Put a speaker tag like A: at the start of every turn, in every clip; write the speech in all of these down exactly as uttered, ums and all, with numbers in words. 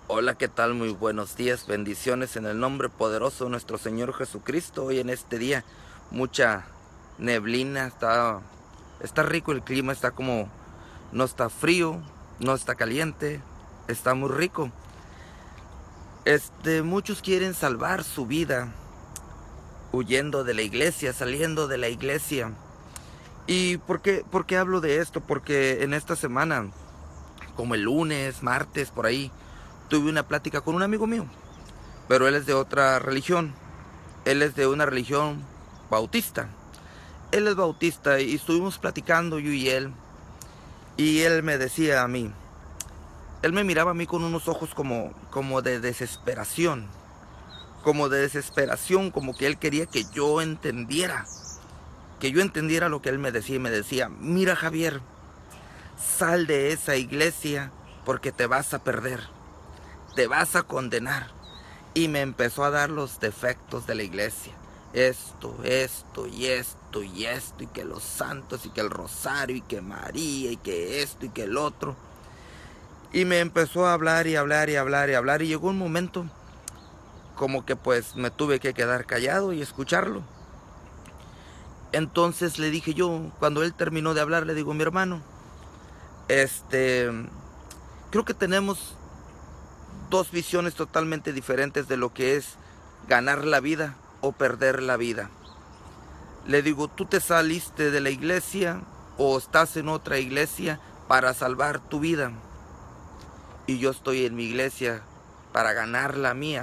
A: Hola, ¿qué tal? Muy buenos días, bendiciones en el nombre poderoso de nuestro Señor Jesucristo. Hoy en este día, mucha neblina, está, está rico el clima, está como, no está frío, no está caliente, está muy rico. Este, muchos quieren salvar su vida huyendo de la iglesia, saliendo de la iglesia. ¿Y por qué, por qué hablo de esto? Porque en esta semana, como el lunes, martes, por ahí, tuve una plática con un amigo mío, pero él es de otra religión. Él es de una religión bautista. Él es bautista y estuvimos platicando yo y él. Y él me decía a mí, él me miraba a mí con unos ojos como, como de desesperación. Como de desesperación, como que él quería que yo entendiera. Que yo entendiera lo que él me decía y me decía, mira Javier, sal de esa iglesia porque te vas a perder. Te vas a condenar. Y me empezó a dar los defectos de la iglesia. Esto, esto y esto y esto y que los santos y que el rosario y que María y que esto y que el otro. Y me empezó a hablar y hablar y hablar y hablar y llegó un momento como que pues me tuve que quedar callado y escucharlo. Entonces le dije yo, cuando él terminó de hablar, le digo, mi hermano, este, creo que tenemos dos visiones totalmente diferentes de lo que es ganar la vida o perder la vida. Le digo, tú te saliste de la iglesia o estás en otra iglesia para salvar tu vida. Y yo estoy en mi iglesia para ganar la mía.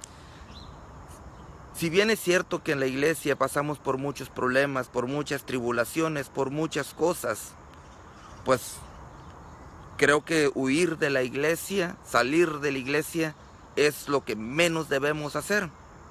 A: Si bien es cierto que en la iglesia pasamos por muchos problemas, por muchas tribulaciones, por muchas cosas, pues creo que huir de la iglesia, salir de la iglesia, es lo que menos debemos hacer.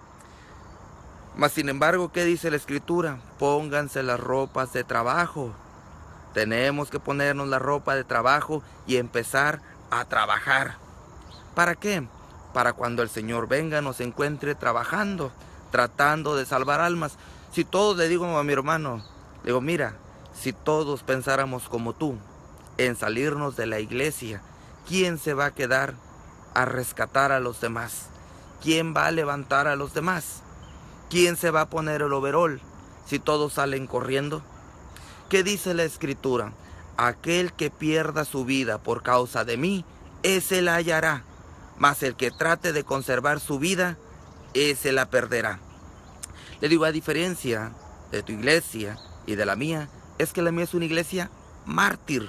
A: Mas sin embargo, ¿qué dice la Escritura? Pónganse las ropas de trabajo. Tenemos que ponernos la ropa de trabajo y empezar a trabajar. ¿Para qué? Para cuando el Señor venga nos encuentre trabajando, tratando de salvar almas. Si todos, le digo a mi hermano, le digo, mira, si todos pensáramos como tú, en salirnos de la iglesia, ¿quién se va a quedar a rescatar a los demás? ¿Quién va a levantar a los demás? ¿Quién se va a poner el overol si todos salen corriendo? ¿Qué dice la Escritura? Aquel que pierda su vida por causa de mí, ese la hallará, mas el que trate de conservar su vida, ese la perderá. Le digo, a diferencia de tu iglesia y de la mía, es que la mía es una iglesia mártir.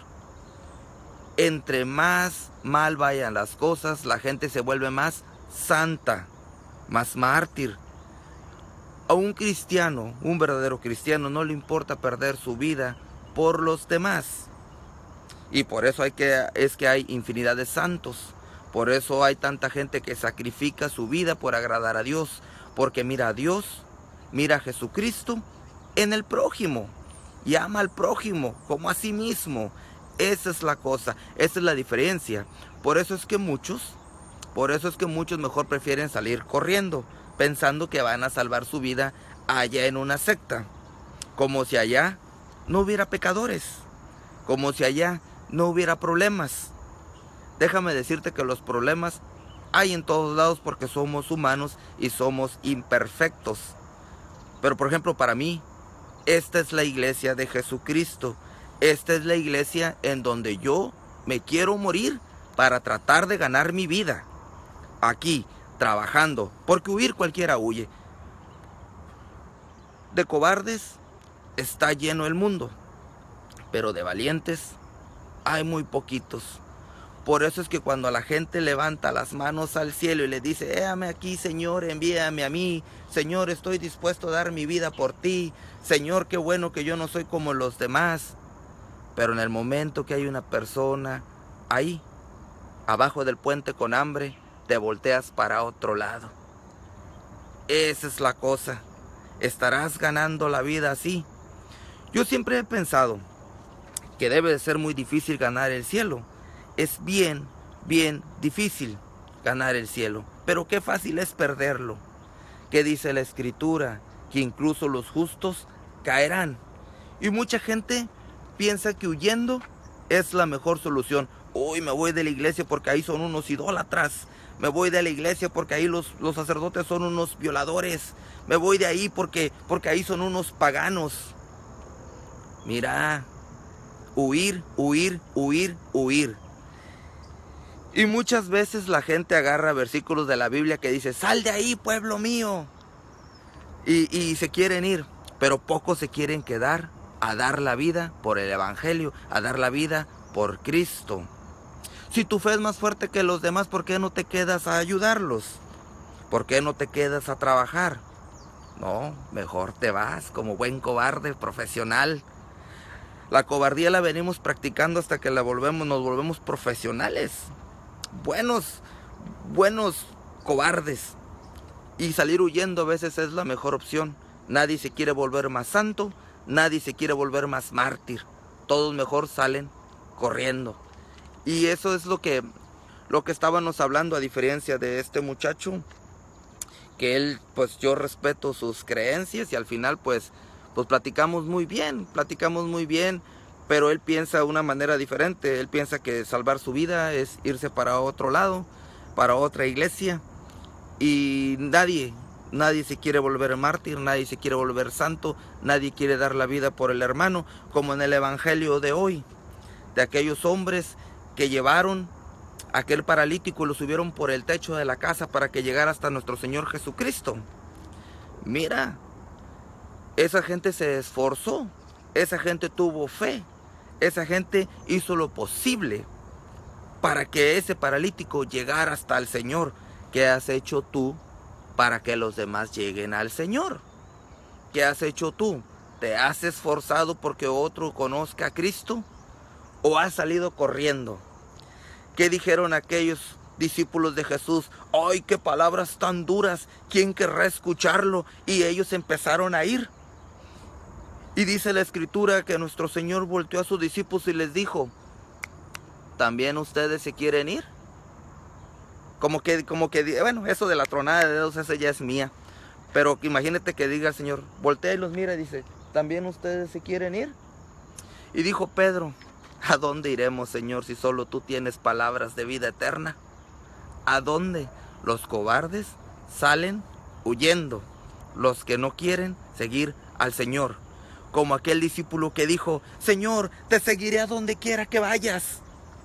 A: Entre más mal vayan las cosas, la gente se vuelve más santa, más mártir. A un cristiano, un verdadero cristiano, no le importa perder su vida por los demás. Y por eso hay que, es que hay infinidad de santos. Por eso hay tanta gente que sacrifica su vida por agradar a Dios. Porque mira a Dios, mira a Jesucristo en el prójimo. Y ama al prójimo como a sí mismo. Esa es la cosa, esa es la diferencia. Por eso es que muchos, por eso es que muchos mejor prefieren salir corriendo, pensando que van a salvar su vida allá en una secta. Como si allá no hubiera pecadores, como si allá no hubiera problemas. Déjame decirte que los problemas hay en todos lados porque somos humanos y somos imperfectos. Pero por ejemplo, para mí, esta es la iglesia de Jesucristo. Esta es la iglesia en donde yo me quiero morir para tratar de ganar mi vida. Aquí, trabajando, porque huir cualquiera huye. De cobardes está lleno el mundo, pero de valientes hay muy poquitos. Por eso es que cuando la gente levanta las manos al cielo y le dice, héame aquí, Señor, envíame a mí. Señor, estoy dispuesto a dar mi vida por ti. Señor, qué bueno que yo no soy como los demás. Pero en el momento que hay una persona ahí, abajo del puente con hambre, te volteas para otro lado. Esa es la cosa. ¿Estarás ganando la vida así? Yo siempre he pensado que debe de ser muy difícil ganar el cielo. Es bien, bien difícil ganar el cielo. Pero qué fácil es perderlo. ¿Qué dice la Escritura? Que incluso los justos caerán. Y mucha gente piensa que huyendo es la mejor solución. Uy, me voy de la iglesia porque ahí son unos idólatras. Me voy de la iglesia porque ahí los, los sacerdotes son unos violadores. Me voy de ahí porque, porque ahí son unos paganos. Mira, huir, huir, huir, huir. Y muchas veces la gente agarra versículos de la Biblia que dice, sal de ahí, pueblo mío. Y, y se quieren ir, pero pocos se quieren quedar a dar la vida por el Evangelio, a dar la vida por Cristo. Si tu fe es más fuerte que los demás, ¿por qué no te quedas a ayudarlos? ¿Por qué no te quedas a trabajar? No, mejor te vas como buen cobarde profesional. La cobardía la venimos practicando hasta que la volvemos, nos volvemos profesionales. Buenos, buenos cobardes. Y salir huyendo a veces es la mejor opción. Nadie se quiere volver más santo, nadie se quiere volver más mártir. Todos mejor salen corriendo. Y eso es lo que, lo que estábamos hablando, a diferencia de este muchacho, que él, pues yo respeto sus creencias y al final pues, pues platicamos muy bien, platicamos muy bien, pero él piensa de una manera diferente. Él piensa que salvar su vida es irse para otro lado, para otra iglesia, y nadie, nadie se quiere volver mártir, nadie se quiere volver santo, nadie quiere dar la vida por el hermano, como en el evangelio de hoy, de aquellos hombres que llevaron a aquel paralítico y lo subieron por el techo de la casa para que llegara hasta nuestro Señor Jesucristo. Mira, esa gente se esforzó, esa gente tuvo fe, esa gente hizo lo posible para que ese paralítico llegara hasta el Señor. ¿Qué has hecho tú para que los demás lleguen al Señor? ¿Qué has hecho tú? ¿Te has esforzado porque otro conozca a Cristo? ¿O has salido corriendo? ¿Qué dijeron aquellos discípulos de Jesús? ¡Ay, qué palabras tan duras! ¿Quién querrá escucharlo? Y ellos empezaron a ir. Y dice la Escritura que nuestro Señor volteó a sus discípulos y les dijo, ¿también ustedes se quieren ir? Como que, como que, bueno, eso de la tronada de dedos, esa ya es mía. Pero imagínate que diga el Señor, voltea y los mira y dice, ¿también ustedes se quieren ir? Y dijo Pedro, ¿a dónde iremos, Señor, si solo tú tienes palabras de vida eterna? ¿A dónde? Los cobardes salen huyendo, los que no quieren seguir al Señor. Como aquel discípulo que dijo, Señor, te seguiré a donde quiera que vayas.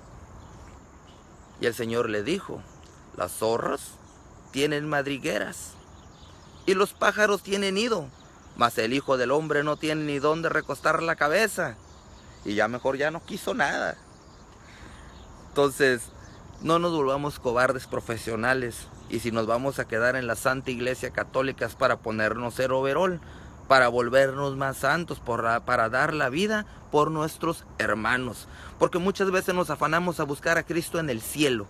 A: Y el Señor le dijo, las zorras tienen madrigueras y los pájaros tienen nido, mas el Hijo del Hombre no tiene ni dónde recostar la cabeza. Y ya mejor ya no quiso nada. Entonces, no nos volvamos cobardes profesionales. Y si nos vamos a quedar en la Santa Iglesia Católica es para ponernos el overol, para volvernos más santos, por, para dar la vida por nuestros hermanos. Porque muchas veces nos afanamos a buscar a Cristo en el cielo.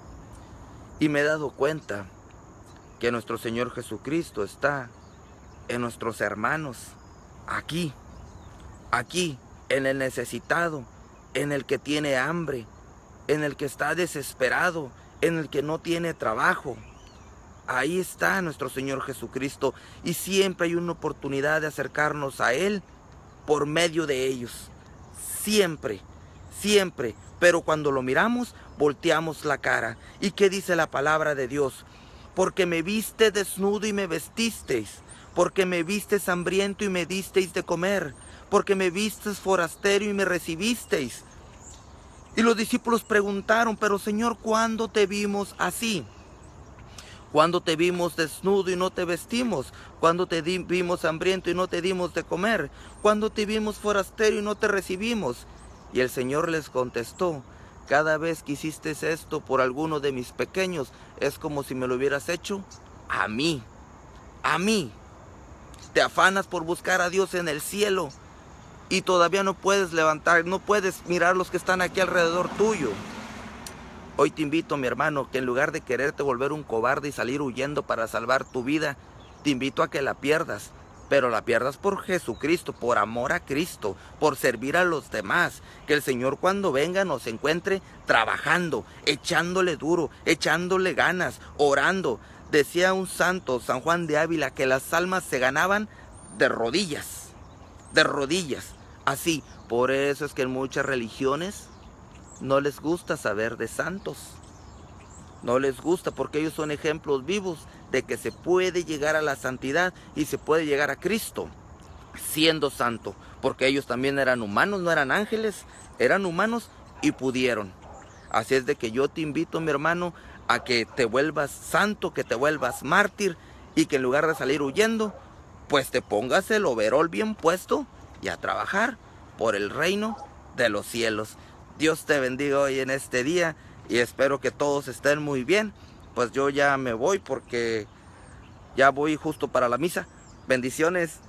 A: Y me he dado cuenta que nuestro Señor Jesucristo está en nuestros hermanos, aquí, aquí, en el necesitado, en el que tiene hambre, en el que está desesperado, en el que no tiene trabajo. Ahí está nuestro Señor Jesucristo y siempre hay una oportunidad de acercarnos a Él por medio de ellos. Siempre, siempre. Pero cuando lo miramos, volteamos la cara. ¿Y qué dice la palabra de Dios? Porque me viste desnudo y me vestisteis. Porque me vistes hambriento y me disteis de comer. Porque me vistes forastero y me recibisteis. Y los discípulos preguntaron, pero Señor, ¿cuándo te vimos así? ¿Cuándo te vimos desnudo y no te vestimos? ¿Cuándo te vimos hambriento y no te dimos de comer? ¿Cuándo te vimos forastero y no te recibimos? Y el Señor les contestó, cada vez que hiciste esto por alguno de mis pequeños, es como si me lo hubieras hecho a mí. A mí. Te afanas por buscar a Dios en el cielo y todavía no puedes levantar, no puedes mirar los que están aquí alrededor tuyo. Hoy te invito, mi hermano, que en lugar de quererte volver un cobarde y salir huyendo para salvar tu vida, te invito a que la pierdas. Pero la pierdas por Jesucristo, por amor a Cristo, por servir a los demás. Que el Señor cuando venga nos encuentre trabajando, echándole duro, echándole ganas, orando. Decía un santo, San Juan de Ávila, que las almas se ganaban de rodillas, de rodillas. Así, por eso es que en muchas religiones no les gusta saber de santos. No les gusta porque ellos son ejemplos vivos de que se puede llegar a la santidad y se puede llegar a Cristo siendo santo. Porque ellos también eran humanos, no eran ángeles, eran humanos y pudieron. Así es de que yo te invito, mi hermano, a que te vuelvas santo, que te vuelvas mártir y que en lugar de salir huyendo, pues te pongas el overol bien puesto y a trabajar por el reino de los cielos. Dios te bendiga hoy en este día y espero que todos estén muy bien. Pues yo ya me voy porque ya voy justo para la misa. Bendiciones.